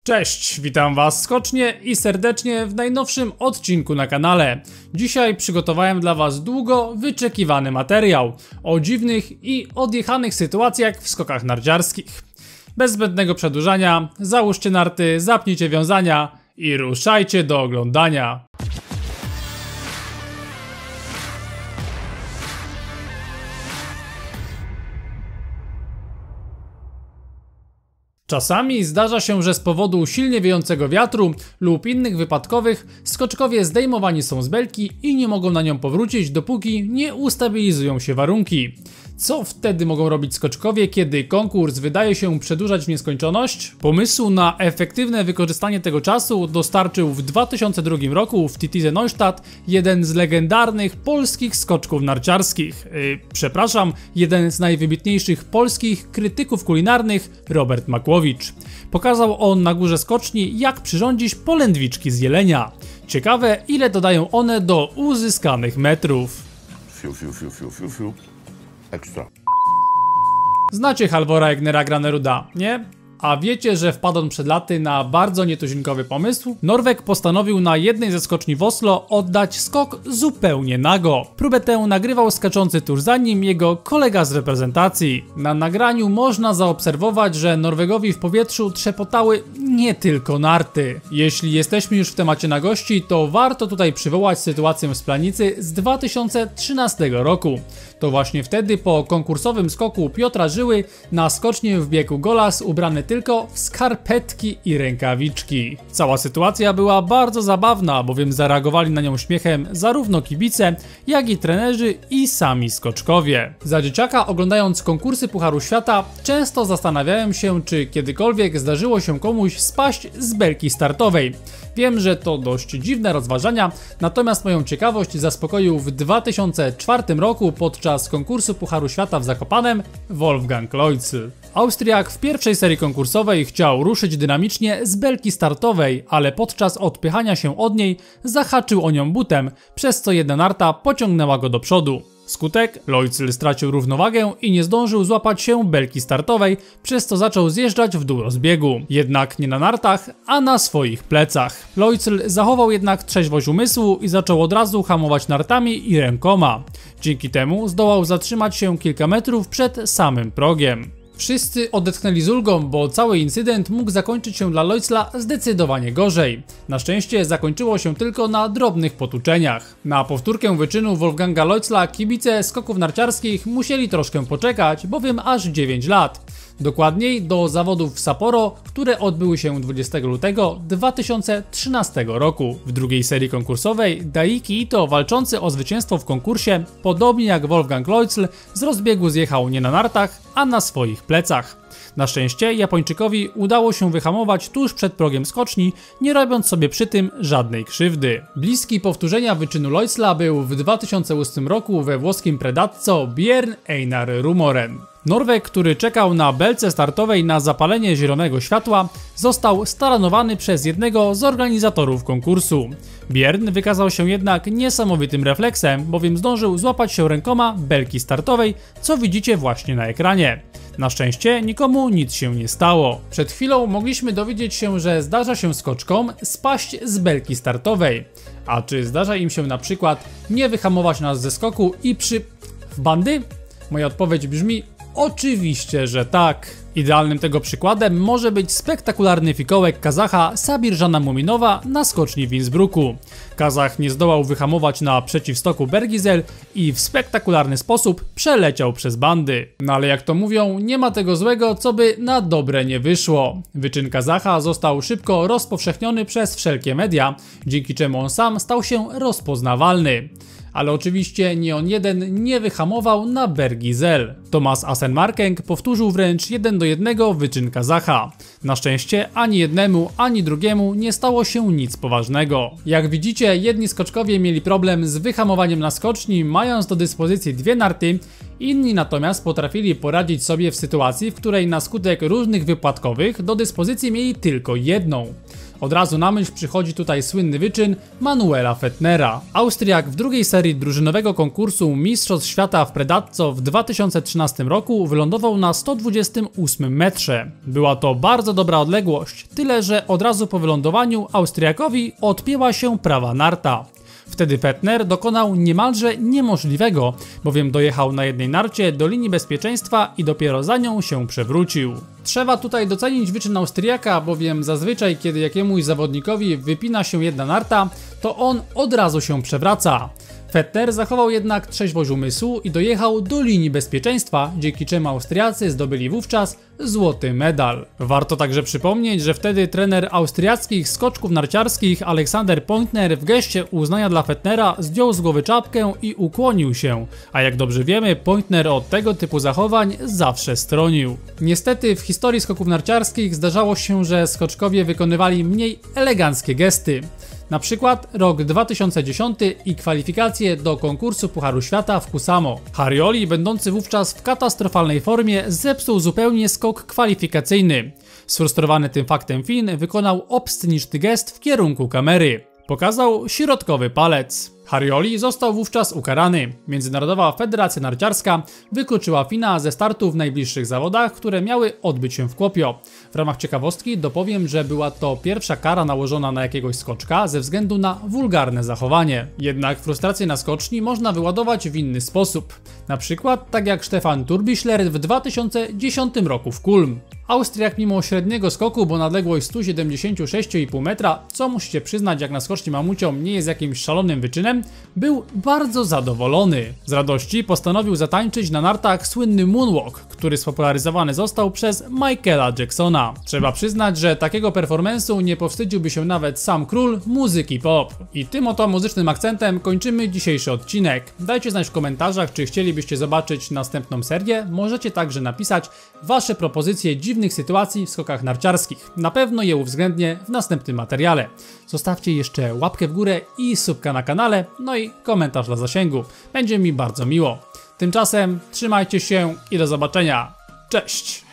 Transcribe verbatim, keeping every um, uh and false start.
Cześć, witam was skocznie i serdecznie w najnowszym odcinku na kanale. Dzisiaj przygotowałem dla was długo wyczekiwany materiał o dziwnych i odjechanych sytuacjach w skokach narciarskich. Bez zbędnego przedłużania, załóżcie narty, zapnijcie wiązania i ruszajcie do oglądania. Czasami zdarza się, że z powodu silnie wiejącego wiatru lub innych wypadkowych skoczkowie zdejmowani są z belki i nie mogą na nią powrócić, dopóki nie ustabilizują się warunki. Co wtedy mogą robić skoczkowie, kiedy konkurs wydaje się przedłużać w nieskończoność? Pomysłu na efektywne wykorzystanie tego czasu dostarczył w dwa tysiące drugim roku w Titisee Neustadt jeden z legendarnych polskich skoczków narciarskich. Yy, przepraszam, jeden z najwybitniejszych polskich krytyków kulinarnych, Robert Makłowicz. Pokazał on na górze skoczni, jak przyrządzić polędwiczki z jelenia. Ciekawe, ile dodają one do uzyskanych metrów. Fiu, fiu, fiu, fiu, fiu, fiu. Ekstra. Znacie Halvora Egnera Graneruda, nie? A wiecie, że wpadł on przed laty na bardzo nietuzinkowy pomysł? Norweg postanowił na jednej ze skoczni w Oslo oddać skok zupełnie nago. Próbę tę nagrywał skaczący tuż za nim jego kolega z reprezentacji. Na nagraniu można zaobserwować, że Norwegowi w powietrzu trzepotały nie tylko narty. Jeśli jesteśmy już w temacie nagości, to warto tutaj przywołać sytuację z Planicy z dwa tysiące trzynastego roku. To właśnie wtedy po konkursowym skoku Piotra Żyły na skocznię wbiegł golas ubrany tylko w skarpetki i rękawiczki. Cała sytuacja była bardzo zabawna, bowiem zareagowali na nią śmiechem zarówno kibice, jak i trenerzy i sami skoczkowie. Za dzieciaka, oglądając konkursy Pucharu Świata, często zastanawiałem się, czy kiedykolwiek zdarzyło się komuś spaść z belki startowej. Wiem, że to dość dziwne rozważania, natomiast moją ciekawość zaspokoił w dwa tysiące czwartym roku podczas konkursu Pucharu Świata w Zakopanem Wolfgang Loitzl. Austriak w pierwszej serii konkursowej chciał ruszyć dynamicznie z belki startowej, ale podczas odpychania się od niej zahaczył o nią butem, przez co jedna narta pociągnęła go do przodu. Skutek? Loitzl stracił równowagę i nie zdążył złapać się belki startowej, przez co zaczął zjeżdżać w dół rozbiegu. Jednak nie na nartach, a na swoich plecach. Loitzl zachował jednak trzeźwość umysłu i zaczął od razu hamować nartami i rękoma. Dzięki temu zdołał zatrzymać się kilka metrów przed samym progiem. Wszyscy odetchnęli z ulgą, bo cały incydent mógł zakończyć się dla Loitzla zdecydowanie gorzej. Na szczęście zakończyło się tylko na drobnych potłuczeniach. Na powtórkę wyczynu Wolfganga Loitzla kibice skoków narciarskich musieli troszkę poczekać, bowiem aż dziewięć lat. Dokładniej do zawodów w Sapporo, które odbyły się dwudziestego lutego dwa tysiące trzynastego roku. W drugiej serii konkursowej Daiki Ito, walczący o zwycięstwo w konkursie, podobnie jak Wolfgang Loitzl, z rozbiegu zjechał nie na nartach, a na swoich plecach. Na szczęście Japończykowi udało się wyhamować tuż przed progiem skoczni, nie robiąc sobie przy tym żadnej krzywdy. Bliski powtórzenia wyczynu Loitzla był w dwa tysiące ósmym roku we włoskim Predazzo Björn Einar Rumoren. Norweg, który czekał na belce startowej na zapalenie zielonego światła, został staranowany przez jednego z organizatorów konkursu. Björn wykazał się jednak niesamowitym refleksem, bowiem zdążył złapać się rękoma belki startowej, co widzicie właśnie na ekranie. Na szczęście nikomu nic się nie stało. Przed chwilą mogliśmy dowiedzieć się, że zdarza się skoczkom spaść z belki startowej. A czy zdarza im się na przykład nie wyhamować nas ze skoku i przy... w bandy? Moja odpowiedź brzmi: oczywiście, że tak. Idealnym tego przykładem może być spektakularny fikołek Kazacha Sabirzana Muminowa na skoczni w Innsbrucku. Kazach nie zdołał wyhamować na przeciwstoku Bergizel i w spektakularny sposób przeleciał przez bandy. No ale jak to mówią, nie ma tego złego, co by na dobre nie wyszło. Wyczyn Kazacha został szybko rozpowszechniony przez wszelkie media, dzięki czemu on sam stał się rozpoznawalny. Ale oczywiście nie on jeden nie wyhamował na Bergizel. Thomas Assenmarkeng powtórzył wręcz jeden do jednego wyczyn Kazacha. Na szczęście ani jednemu, ani drugiemu nie stało się nic poważnego. Jak widzicie, jedni skoczkowie mieli problem z wyhamowaniem na skoczni, mając do dyspozycji dwie narty, inni natomiast potrafili poradzić sobie w sytuacji, w której na skutek różnych wypadkowych do dyspozycji mieli tylko jedną. Od razu na myśl przychodzi tutaj słynny wyczyn Manuela Fettnera. Austriak w drugiej serii drużynowego konkursu Mistrzostw Świata w Predatco w dwa tysiące trzynastym roku wylądował na sto dwudziestym ósmym metrze. Była to bardzo dobra odległość, tyle że od razu po wylądowaniu Austriakowi odpięła się prawa narta. Wtedy Fettner dokonał niemalże niemożliwego, bowiem dojechał na jednej narcie do linii bezpieczeństwa i dopiero za nią się przewrócił. Trzeba tutaj docenić wyczyn Austriaka, bowiem zazwyczaj kiedy jakiemuś zawodnikowi wypina się jedna narta, to on od razu się przewraca. Fettner zachował jednak trzeźwość umysłu i dojechał do linii bezpieczeństwa, dzięki czemu Austriacy zdobyli wówczas złoty medal. Warto także przypomnieć, że wtedy trener austriackich skoczków narciarskich Alexander Pointner w geście uznania dla Fettnera zdjął z głowy czapkę i ukłonił się, a jak dobrze wiemy, Pointner od tego typu zachowań zawsze stronił. Niestety w historii skoków narciarskich zdarzało się, że skoczkowie wykonywali mniej eleganckie gesty. Na przykład rok dwa tysiące dziesiąty i kwalifikacje do konkursu Pucharu Świata w Kusamo. Harjoli, będący wówczas w katastrofalnej formie, zepsuł zupełnie skok kwalifikacyjny. Sfrustrowany tym faktem Fin wykonał obsceniczny gest w kierunku kamery. Pokazał środkowy palec. Harjoli został wówczas ukarany. Międzynarodowa Federacja Narciarska wykluczyła Fina ze startu w najbliższych zawodach, które miały odbyć się w Kuopio. W ramach ciekawostki dopowiem, że była to pierwsza kara nałożona na jakiegoś skoczka ze względu na wulgarne zachowanie. Jednak frustrację na skoczni można wyładować w inny sposób. Na przykład tak jak Stefan Turbischler w dwa tysiące dziesiątym roku w Kulm. Austriak mimo średniego skoku, bo na odległość sto siedemdziesiąt sześć i pół metra, co musicie przyznać jak na skoczni mamuciom nie jest jakimś szalonym wyczynem, był bardzo zadowolony. Z radości postanowił zatańczyć na nartach słynny moonwalk, który spopularyzowany został przez Michaela Jacksona. Trzeba przyznać, że takiego performance'u nie powstydziłby się nawet sam król muzyki pop. I tym oto muzycznym akcentem kończymy dzisiejszy odcinek. Dajcie znać w komentarzach, czy chcielibyście zobaczyć następną serię. Możecie także napisać wasze propozycje dziwnych sytuacji w skokach narciarskich. Na pewno je uwzględnię w następnym materiale. Zostawcie jeszcze łapkę w górę i subka na kanale, no i komentarz dla zasięgu. Będzie mi bardzo miło. Tymczasem trzymajcie się i do zobaczenia. Cześć!